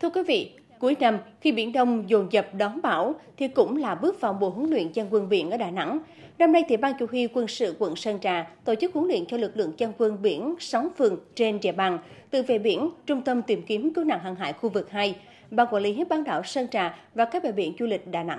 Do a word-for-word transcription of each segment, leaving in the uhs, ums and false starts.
Thưa quý vị, cuối năm khi Biển Đông dồn dập đón bão thì cũng là bước vào mùa huấn luyện dân quân biển ở Đà Nẵng. Năm nay thì Ban Chỉ huy Quân sự quận Sơn Trà tổ chức huấn luyện cho lực lượng dân quân biển sáu phường trên địa bàn, từ vệ biển, Trung tâm tìm kiếm cứu nạn hàng hải khu vực hai, Ban quản lý bán đảo Sơn Trà và các bãi biển du lịch Đà Nẵng.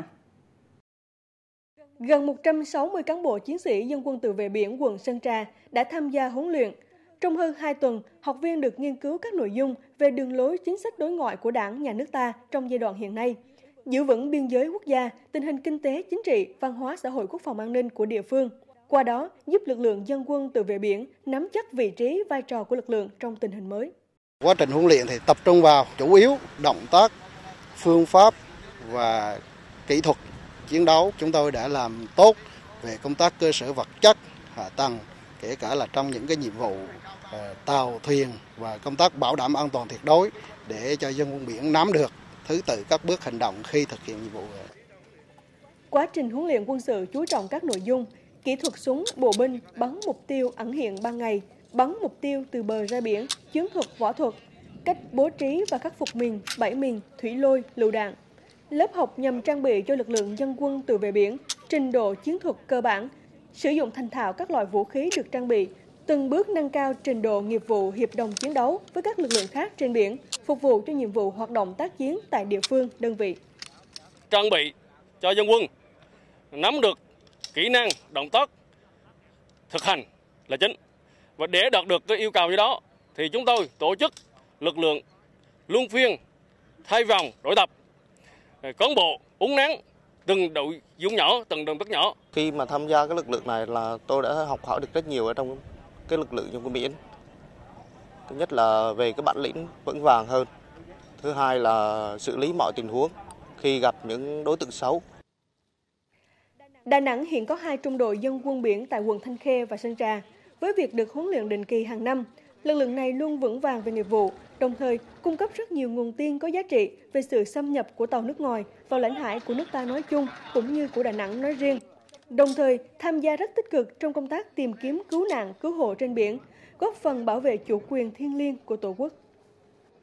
Gần một trăm sáu mươi cán bộ chiến sĩ dân quân tự vệ biển quận Sơn Trà đã tham gia huấn luyện. Trong hơn hai tuần, học viên được nghiên cứu các nội dung về đường lối chính sách đối ngoại của Đảng, Nhà nước ta trong giai đoạn hiện nay, giữ vững biên giới quốc gia, tình hình kinh tế, chính trị, văn hóa, xã hội, quốc phòng an ninh của địa phương. Qua đó, giúp lực lượng dân quân tự vệ biển nắm chắc vị trí, vai trò của lực lượng trong tình hình mới. Quá trình huấn luyện thì tập trung vào chủ yếu động tác, phương pháp và kỹ thuật chiến đấu. Chúng tôi đã làm tốt về công tác cơ sở vật chất, hạ tầng, kể cả là trong những cái nhiệm vụ tàu, thuyền và công tác bảo đảm an toàn tuyệt đối để cho dân quân biển nắm được thứ tự các bước hành động khi thực hiện nhiệm vụ. Quá trình huấn luyện quân sự chú trọng các nội dung kỹ thuật súng, bộ binh, bắn mục tiêu ẩn hiện ban ngày, bắn mục tiêu từ bờ ra biển, chiến thuật, võ thuật, cách bố trí và khắc phục mìn, bẫy mìn, thủy lôi, lựu đạn. Lớp học nhằm trang bị cho lực lượng dân quân tự vệ biển trình độ chiến thuật cơ bản, sử dụng thành thạo các loại vũ khí được trang bị, từng bước nâng cao trình độ nghiệp vụ hiệp đồng chiến đấu với các lực lượng khác trên biển, phục vụ cho nhiệm vụ hoạt động tác chiến tại địa phương, đơn vị. Trang bị cho dân quân nắm được kỹ năng, động tác, thực hành là chính. Và để đạt được cái yêu cầu như đó thì chúng tôi tổ chức lực lượng luân phiên thay vòng đổi tập, cán bộ uốn nắn từng đội dung nhỏ, từng đồng tác nhỏ. Khi mà tham gia cái lực lượng này là tôi đã học hỏi được rất nhiều ở trong cái lực lượng dân quân biển. Thứ nhất là về cái bản lĩnh vững vàng hơn. Thứ hai là xử lý mọi tình huống khi gặp những đối tượng xấu. Đà Nẵng hiện có hai trung đội dân quân biển tại quận Thanh Khê và Sơn Trà. Với việc được huấn luyện định kỳ hàng năm, lực lượng này luôn vững vàng về nghiệp vụ, đồng thời cung cấp rất nhiều nguồn tin có giá trị về sự xâm nhập của tàu nước ngoài vào lãnh hải của nước ta nói chung cũng như của Đà Nẵng nói riêng. Đồng thời tham gia rất tích cực trong công tác tìm kiếm cứu nạn, cứu hộ trên biển, góp phần bảo vệ chủ quyền thiêng liêng của Tổ quốc.